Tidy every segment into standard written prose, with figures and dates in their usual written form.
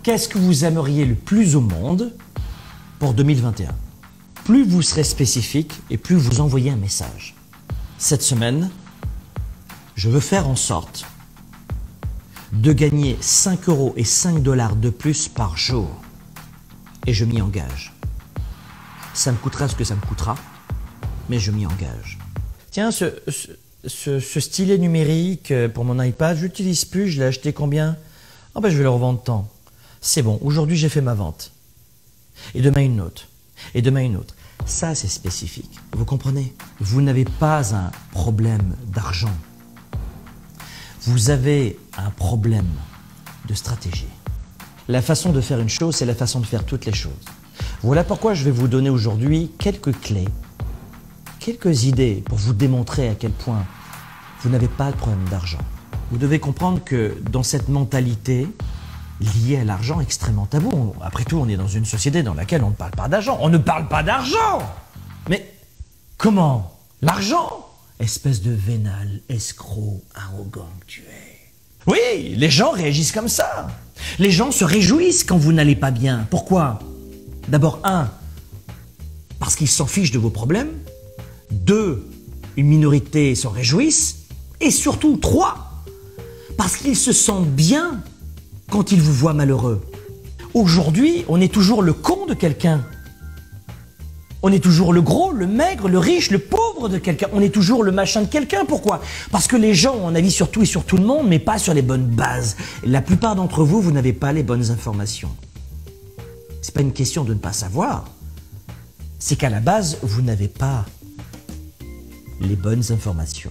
Qu'est-ce que vous aimeriez le plus au monde pour 2021? Plus vous serez spécifique et plus vous envoyez un message. Cette semaine, je veux faire en sorte de gagner 5 € et 5 $ de plus par jour. Et je m'y engage. Ça me coûtera ce que ça me coûtera, mais je m'y engage. Tiens, ce stylet numérique pour mon iPad, je l'utilise plus, je l'ai acheté combien? Ah ben je vais le revendre tant. C'est bon, aujourd'hui j'ai fait ma vente. Et demain une autre. Et demain une autre. Ça c'est spécifique. Vous comprenez? Vous n'avez pas un problème d'argent. Vous avez un problème de stratégie. La façon de faire une chose, c'est la façon de faire toutes les choses. Voilà pourquoi je vais vous donner aujourd'hui quelques clés, quelques idées pour vous démontrer à quel point vous n'avez pas de problème d'argent. Vous devez comprendre que dans cette mentalité liée à l'argent extrêmement tabou, après tout on est dans une société dans laquelle on ne parle pas d'argent. On ne parle pas d'argent! Mais comment? L'argent? Espèce de vénal, escroc, arrogant que tu es. Oui, les gens réagissent comme ça. Les gens se réjouissent quand vous n'allez pas bien. Pourquoi? D'abord, 1, parce qu'ils s'en fichent de vos problèmes. 2, une minorité s'en réjouissent. Et surtout, 3, parce qu'ils se sentent bien quand ils vous voient malheureux. Aujourd'hui, on est toujours le con de quelqu'un. On est toujours le gros, le maigre, le riche, le pauvre de quelqu'un. On est toujours le machin de quelqu'un. Pourquoi? Parce que les gens ont un avis sur tout et sur tout le monde, mais pas sur les bonnes bases. La plupart d'entre vous, vous n'avez pas les bonnes informations. C'est pas une question de ne pas savoir. C'est qu'à la base, vous n'avez pas les bonnes informations.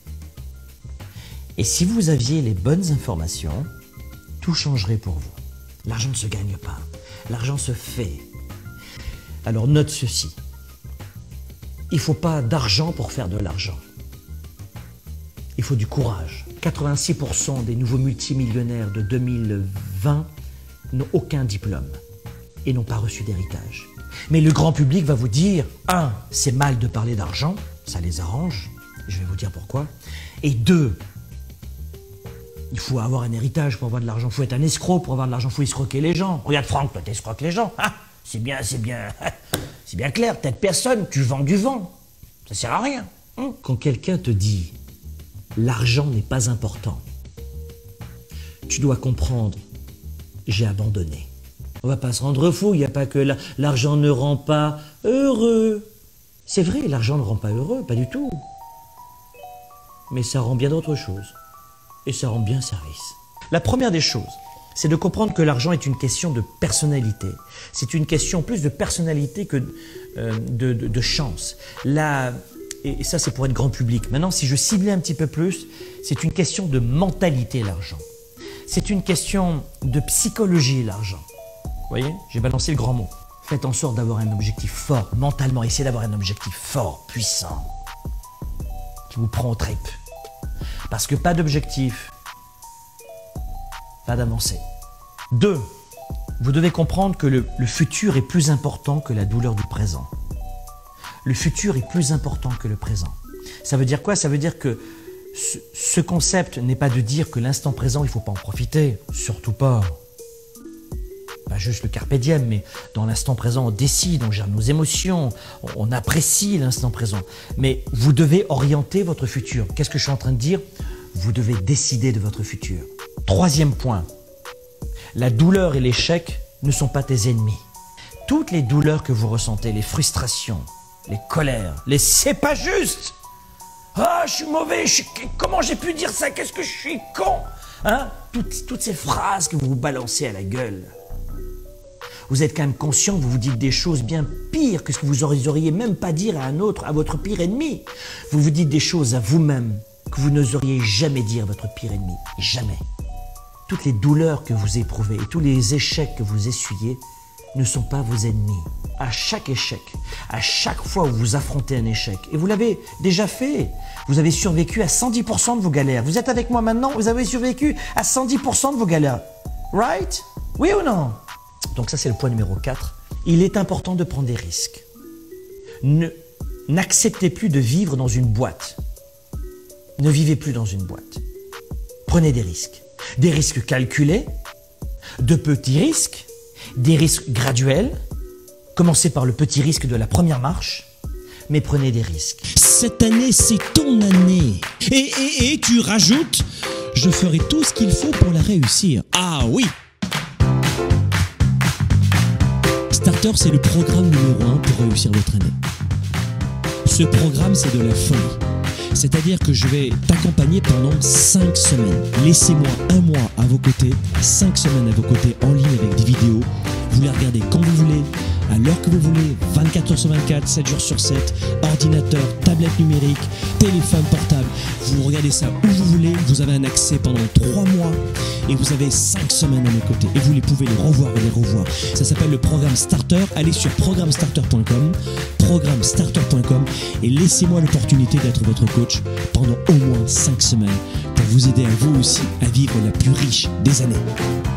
Et si vous aviez les bonnes informations, tout changerait pour vous. L'argent ne se gagne pas. L'argent se fait. Alors note ceci. Il ne faut pas d'argent pour faire de l'argent. Il faut du courage. 86% des nouveaux multimillionnaires de 2020 n'ont aucun diplôme et n'ont pas reçu d'héritage. Mais le grand public va vous dire, 1, c'est mal de parler d'argent, ça les arrange, je vais vous dire pourquoi. Et 2, il faut avoir un héritage pour avoir de l'argent, il faut être un escroc pour avoir de l'argent, il faut escroquer les gens. Regarde Franck, toi t'escroques les gens. Ah, c'est bien clair, t'aides personne, tu vends du vent. Ça sert à rien. Quand quelqu'un te dit l'argent n'est pas important, tu dois comprendre, j'ai abandonné. On va pas se rendre fou, il n'y a pas que l'argent ne rend pas heureux. C'est vrai, l'argent ne rend pas heureux, pas du tout. Mais ça rend bien d'autres choses. Et ça rend bien service. La première des choses, c'est de comprendre que l'argent est une question de personnalité. C'est une question plus de personnalité que de chance. Et ça, c'est pour être grand public. Maintenant, si je ciblais un petit peu plus, c'est une question de mentalité, l'argent. C'est une question de psychologie, l'argent. Vous voyez, j'ai balancé le grand mot. Faites en sorte d'avoir un objectif fort, mentalement. Essayez d'avoir un objectif fort, puissant, qui vous prend aux tripes. Parce que pas d'objectif, pas d'avancée. 2, vous devez comprendre que le futur est plus important que la douleur du présent. Le futur est plus important que le présent. Ça veut dire quoi? Ça veut dire que ce concept n'est pas de dire que l'instant présent, il ne faut pas en profiter. Surtout pas. Pas juste le carpe diem, mais dans l'instant présent, on décide, on gère nos émotions, on apprécie l'instant présent. Mais vous devez orienter votre futur. Qu'est-ce que je suis en train de dire? Vous devez décider de votre futur. 3e point, la douleur et l'échec ne sont pas tes ennemis. Toutes les douleurs que vous ressentez, les frustrations, les colères, les « c'est pas juste !»« Ah, je suis mauvais, comment j'ai pu dire ça? Qu'est-ce que je suis con !» hein? Toutes ces phrases que vous vous balancez à la gueule. Vous êtes quand même conscient que vous vous dites des choses bien pires que ce que vous n'oseriez même pas dire à un autre, à votre pire ennemi. Vous vous dites des choses à vous-même que vous n'oseriez jamais dire à votre pire ennemi. Jamais. Toutes les douleurs que vous éprouvez et tous les échecs que vous essuyez ne sont pas vos ennemis. À chaque échec, à chaque fois où vous affrontez un échec, et vous l'avez déjà fait, vous avez survécu à 110% de vos galères. Vous êtes avec moi maintenant, vous avez survécu à 110% de vos galères. Right? Oui ou non? Donc ça, c'est le point numéro 4. Il est important de prendre des risques. N'acceptez plus de vivre dans une boîte. Ne vivez plus dans une boîte. Prenez des risques. Des risques calculés. de petits risques, des risques graduels. Commencez par le petit risque de la première marche, mais prenez des risques. Cette année, c'est ton année. Et tu rajoutes, je ferai tout ce qu'il faut pour la réussir. Ah oui! Starter, c'est le programme numéro 1 pour réussir votre année. Ce programme, c'est de la folie. C'est-à-dire que je vais t'accompagner pendant 5 semaines. Laissez-moi un mois à vos côtés, 5 semaines à vos côtés en ligne avec des vidéos. Vous les regardez quand vous voulez, à l'heure que vous voulez, 24 heures sur 24, 7 jours sur 7, ordinateur, tablette numérique, téléphone portable. Vous regardez ça où vous voulez, vous avez un accès pendant 3 mois et vous avez 5 semaines à mes côtés. Et vous pouvez les revoir et les revoir. Ça s'appelle le programme Starter. Allez sur programmestarter.com et laissez-moi l'opportunité d'être votre coach pendant au moins 5 semaines pour vous aider à vous aussi à vivre la plus riche des années.